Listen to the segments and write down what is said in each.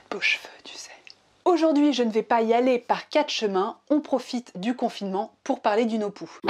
beaux cheveux, tu sais. Aujourd'hui, je ne vais pas y aller par 4 chemins, on profite du confinement pour parler du no poo.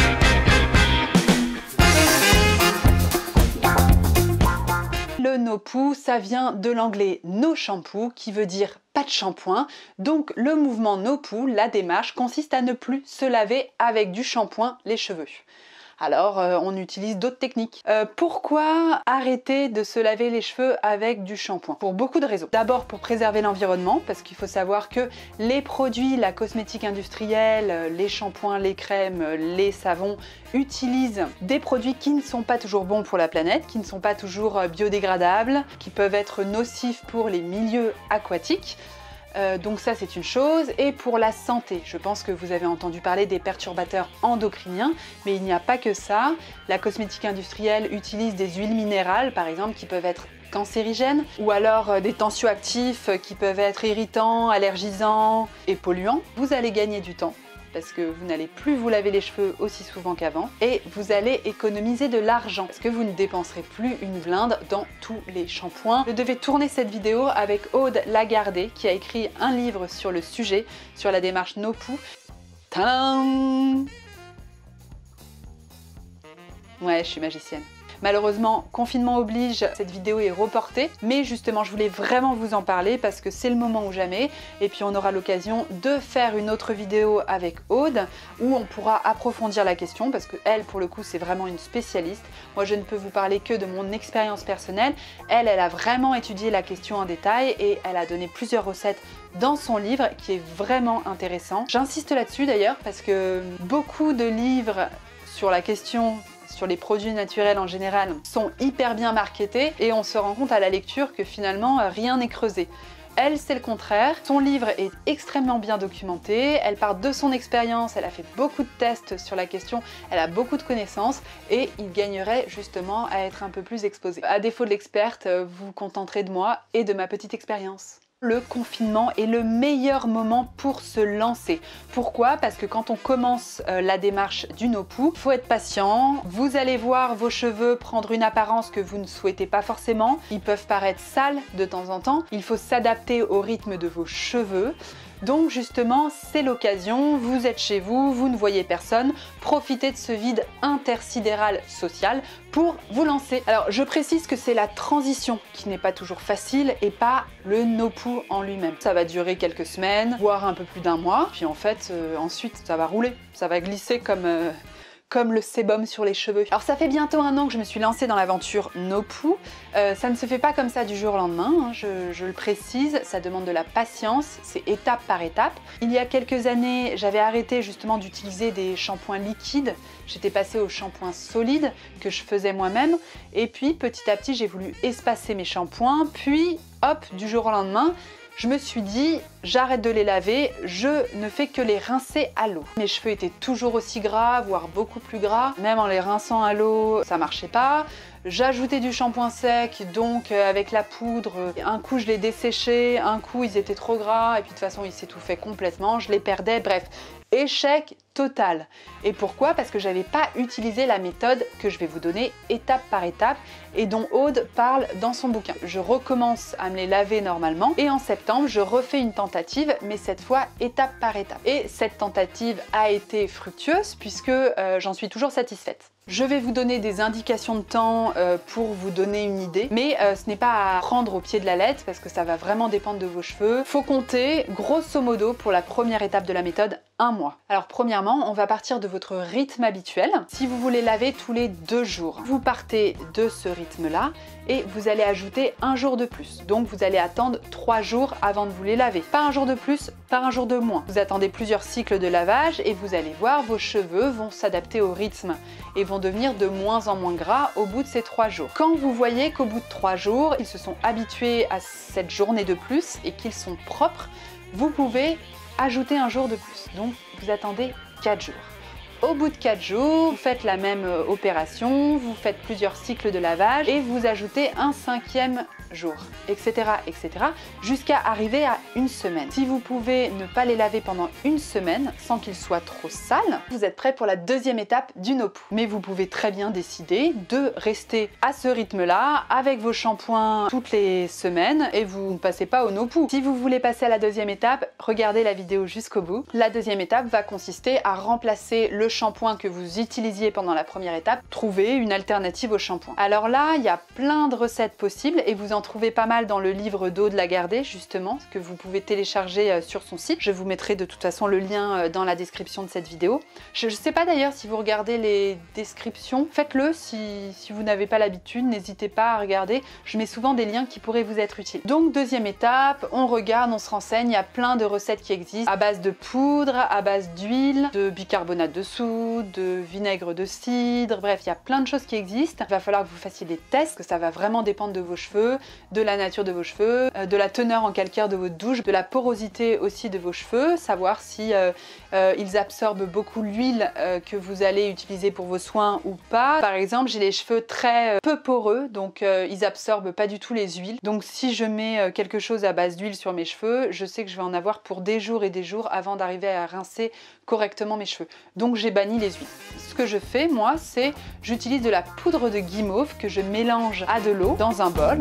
Le no poo, ça vient de l'anglais no shampoo qui veut dire pas de shampoing. Donc le mouvement no poo, la démarche, consiste à ne plus se laver avec du shampoing les cheveux. Alors on utilise d'autres techniques. Pourquoi arrêter de se laver les cheveux avec du shampoing? Pour beaucoup de raisons. D'abord pour préserver l'environnement, parce qu'il faut savoir que les produits, la cosmétique industrielle, les shampoings, les crèmes, les savons utilisent des produits qui ne sont pas toujours bons pour la planète, qui ne sont pas toujours biodégradables, qui peuvent être nocifs pour les milieux aquatiques. Donc ça c'est une chose. Et pour la santé, je pense que vous avez entendu parler des perturbateurs endocriniens, mais il n'y a pas que ça. La cosmétique industrielle utilise des huiles minérales par exemple qui peuvent être cancérigènes, ou alors des tensioactifs qui peuvent être irritants, allergisants et polluants. Vous allez gagner du temps, parce que vous n'allez plus vous laver les cheveux aussi souvent qu'avant, et vous allez économiser de l'argent, parce que vous ne dépenserez plus une blinde dans tous les shampoings. Je devais tourner cette vidéo avec Aude Lagardé, qui a écrit un livre sur le sujet, sur la démarche no poo. Tadam! Ouais, je suis magicienne. Malheureusement, confinement oblige, cette vidéo est reportée, mais justement je voulais vraiment vous en parler parce que c'est le moment ou jamais, et puis on aura l'occasion de faire une autre vidéo avec Aude où on pourra approfondir la question parce que elle, pour le coup, c'est vraiment une spécialiste. Moi, je ne peux vous parler que de mon expérience personnelle. Elle a vraiment étudié la question en détail et elle a donné plusieurs recettes dans son livre qui est vraiment intéressant. J'insiste là-dessus d'ailleurs parce que beaucoup de livres sur la question, sur les produits naturels en général, sont hyper bien marketés et on se rend compte à la lecture que finalement rien n'est creusé. Elle, c'est le contraire. Son livre est extrêmement bien documenté, elle part de son expérience, elle a fait beaucoup de tests sur la question, elle a beaucoup de connaissances et il gagnerait justement à être un peu plus exposé. À défaut de l'experte, vous vous contenterez de moi et de ma petite expérience. Le confinement est le meilleur moment pour se lancer. Pourquoi? Parce que quand on commence la démarche du no poo, il faut être patient. Vous allez voir vos cheveux prendre une apparence que vous ne souhaitez pas forcément. Ils peuvent paraître sales de temps en temps. Il faut s'adapter au rythme de vos cheveux. Donc justement, c'est l'occasion, vous êtes chez vous, vous ne voyez personne, profitez de ce vide intersidéral social pour vous lancer. Alors je précise que c'est la transition qui n'est pas toujours facile et pas le no poo en lui-même. Ça va durer quelques semaines, voire un peu plus d'un mois, puis en fait ensuite ça va rouler, ça va glisser comme le sébum sur les cheveux. Alors ça fait bientôt 1 an que je me suis lancée dans l'aventure no poo. Ça ne se fait pas comme ça du jour au lendemain, hein, je le précise, ça demande de la patience, c'est étape par étape. Il y a quelques années, j'avais arrêté justement d'utiliser des shampoings liquides, j'étais passée aux shampoings solides que je faisais moi-même, et puis petit à petit j'ai voulu espacer mes shampoings, puis hop, du jour au lendemain, je me suis dit, j'arrête de les laver, je ne fais que les rincer à l'eau. Mes cheveux étaient toujours aussi gras, voire beaucoup plus gras. Même en les rinçant à l'eau, ça marchait pas. J'ajoutais du shampoing sec, donc avec la poudre, un coup je les desséchais, un coup ils étaient trop gras, et puis de toute façon ils s'étouffaient complètement, je les perdais, bref. Échec total. Et pourquoi? Parce que j'avais pas utilisé la méthode que je vais vous donner étape par étape et dont Aude parle dans son bouquin. Je recommence à me les laver normalement et en septembre je refais une tentative, mais cette fois étape par étape. Et cette tentative a été fructueuse puisque j'en suis toujours satisfaite. Je vais vous donner des indications de temps pour vous donner une idée, mais ce n'est pas à prendre au pied de la lettre parce que ça va vraiment dépendre de vos cheveux. Faut compter grosso modo pour la première étape de la méthode 1 mois. Alors premièrement, on va partir de votre rythme habituel. Si vous voulez laver tous les 2 jours, vous partez de ce rythme-là et vous allez ajouter 1 jour de plus. Donc vous allez attendre 3 jours avant de vous les laver. Pas 1 jour de plus, pas 1 jour de moins. Vous attendez plusieurs cycles de lavage et vous allez voir, vos cheveux vont s'adapter au rythme et vont devenir de moins en moins gras au bout de ces 3 jours. Quand vous voyez qu'au bout de 3 jours, ils se sont habitués à cette journée de plus et qu'ils sont propres, vous pouvez ajouter 1 jour de plus. Donc vous attendez 4 jours. Au bout de 4 jours, vous faites la même opération, vous faites plusieurs cycles de lavage et vous ajoutez un 5e jours, etc., etc., jusqu'à arriver à une semaine. Si vous pouvez ne pas les laver pendant une semaine sans qu'ils soient trop sales, vous êtes prêt pour la deuxième étape du no-poo. Mais vous pouvez très bien décider de rester à ce rythme-là avec vos shampoings toutes les semaines et vous ne passez pas au no-poo. Si vous voulez passer à la deuxième étape, regardez la vidéo jusqu'au bout. La deuxième étape va consister à remplacer le shampoing que vous utilisiez pendant la première étape, trouver une alternative au shampoing. Alors là, il y a plein de recettes possibles et vous en trouvez pas mal dans le livre d'Aude Lagardé, justement, que vous pouvez télécharger sur son site. Je vous mettrai de toute façon le lien dans la description de cette vidéo. Je ne sais pas d'ailleurs si vous regardez les descriptions, faites-le si vous n'avez pas l'habitude, n'hésitez pas à regarder. Je mets souvent des liens qui pourraient vous être utiles. Donc deuxième étape, on regarde, on se renseigne, il y a plein de recettes qui existent à base de poudre, à base d'huile, de bicarbonate de soude, de vinaigre de cidre, bref, il y a plein de choses qui existent. Il va falloir que vous fassiez des tests, que ça va vraiment dépendre de vos cheveux, de la nature de vos cheveux, de la teneur en calcaire de votre douche, de la porosité aussi de vos cheveux, savoir si ils absorbent beaucoup l'huile que vous allez utiliser pour vos soins ou pas. Par exemple, j'ai les cheveux très peu poreux, donc ils absorbent pas du tout les huiles. Donc si je mets quelque chose à base d'huile sur mes cheveux, je sais que je vais en avoir pour des jours et des jours avant d'arriver à rincer correctement mes cheveux. Donc j'ai banni les huiles. Ce que je fais, moi, c'est j'utilise de la poudre de guimauve que je mélange à de l'eau dans un bol.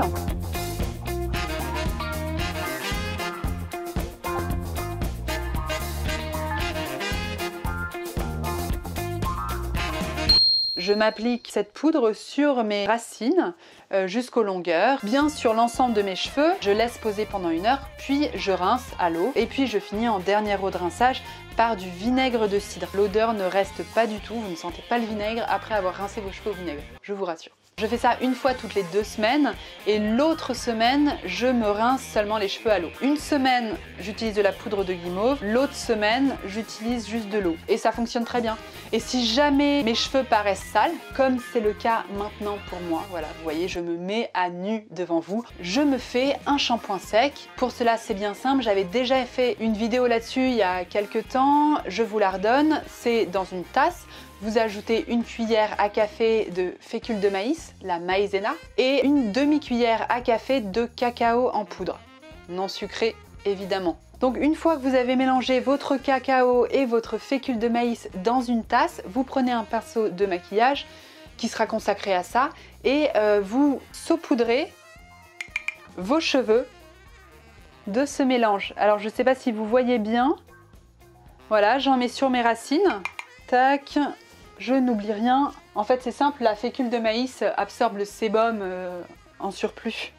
Je m'applique cette poudre sur mes racines jusqu'aux longueurs, bien sur l'ensemble de mes cheveux. Je laisse poser pendant 1 heure, puis je rince à l'eau et puis je finis en dernière eau de rinçage par du vinaigre de cidre. L'odeur ne reste pas du tout, vous ne sentez pas le vinaigre après avoir rincé vos cheveux au vinaigre, je vous rassure. Je fais ça une fois toutes les 2 semaines et l'autre semaine, je me rince seulement les cheveux à l'eau. Une semaine, j'utilise de la poudre de guimauve, l'autre semaine, j'utilise juste de l'eau. Et ça fonctionne très bien. Et si jamais mes cheveux paraissent sales, comme c'est le cas maintenant pour moi, voilà, vous voyez, je me mets à nu devant vous, je me fais un shampoing sec. Pour cela, c'est bien simple, j'avais déjà fait une vidéo là-dessus il y a quelques temps, je vous la redonne, c'est dans une tasse. Vous ajoutez une cuillère à café de fécule de maïs, la maïzena, et une demi-cuillère à café de cacao en poudre, non sucré évidemment. Donc une fois que vous avez mélangé votre cacao et votre fécule de maïs dans une tasse, vous prenez un pinceau de maquillage qui sera consacré à ça et vous saupoudrez vos cheveux de ce mélange. Alors je ne sais pas si vous voyez bien, voilà, j'en mets sur mes racines, tac. Je n'oublie rien. En fait, c'est simple, la fécule de maïs absorbe le sébum en surplus.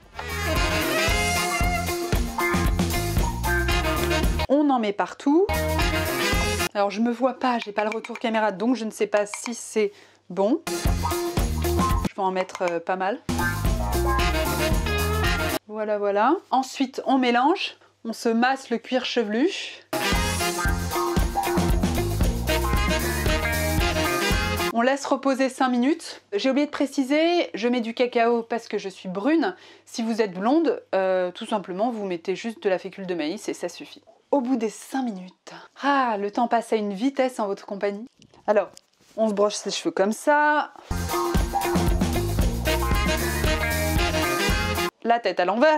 On en met partout. Alors, je me vois pas, j'ai pas le retour caméra, donc je ne sais pas si c'est bon. Je vais en mettre pas mal. Voilà, voilà. Ensuite, on mélange. On se masse le cuir chevelu. On laisse reposer 5 minutes. J'ai oublié de préciser, je mets du cacao parce que je suis brune. Si vous êtes blonde, tout simplement, vous mettez juste de la fécule de maïs et ça suffit. Au bout des 5 minutes, ah, le temps passe à une vitesse en votre compagnie. Alors, on se broche ses cheveux comme ça. La tête à l'envers.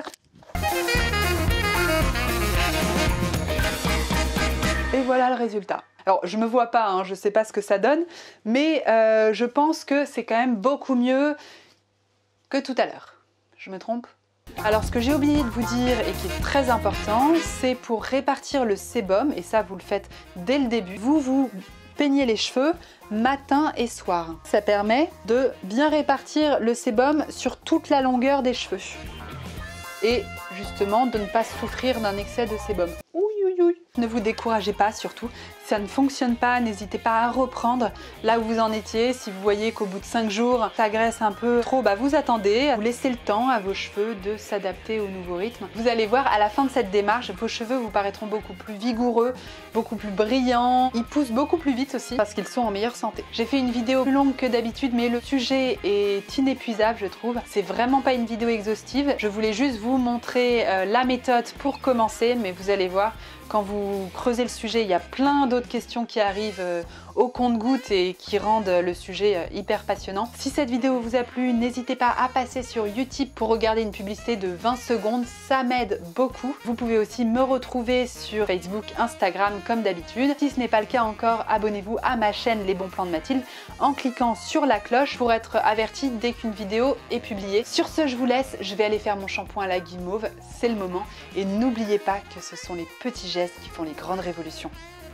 Et voilà le résultat. Alors, je me vois pas, hein, je sais pas ce que ça donne, mais je pense que c'est quand même beaucoup mieux que tout à l'heure. Je me trompe? Alors, ce que j'ai oublié de vous dire et qui est très important, c'est pour répartir le sébum, et ça vous le faites dès le début, vous peignez les cheveux matin et soir. Ça permet de bien répartir le sébum sur toute la longueur des cheveux. Et justement, de ne pas souffrir d'un excès de sébum. Ne vous découragez pas surtout, si ça ne fonctionne pas, n'hésitez pas à reprendre là où vous en étiez. Si vous voyez qu'au bout de 5 jours, ça graisse un peu trop, bah vous attendez, vous laissez le temps à vos cheveux de s'adapter au nouveau rythme. Vous allez voir, à la fin de cette démarche, vos cheveux vous paraîtront beaucoup plus vigoureux, beaucoup plus brillants. Ils poussent beaucoup plus vite aussi parce qu'ils sont en meilleure santé. J'ai fait une vidéo plus longue que d'habitude, mais le sujet est inépuisable, je trouve. C'est vraiment pas une vidéo exhaustive. Je voulais juste vous montrer la méthode pour commencer, mais vous allez voir, Quand vous creusez le sujet, il y a plein d'autres questions qui arrivent au compte-gouttes et qui rendent le sujet hyper passionnant. Si cette vidéo vous a plu, n'hésitez pas à passer sur Utip pour regarder une publicité de 20 secondes, ça m'aide beaucoup. Vous pouvez aussi me retrouver sur Facebook, Instagram comme d'habitude. Si ce n'est pas le cas encore, abonnez-vous à ma chaîne Les Bons Plans de Mathilde en cliquant sur la cloche pour être averti dès qu'une vidéo est publiée. Sur ce, je vous laisse, je vais aller faire mon shampoing à la guimauve, c'est le moment. Et n'oubliez pas que ce sont les petits gestes qui font les grandes révolutions.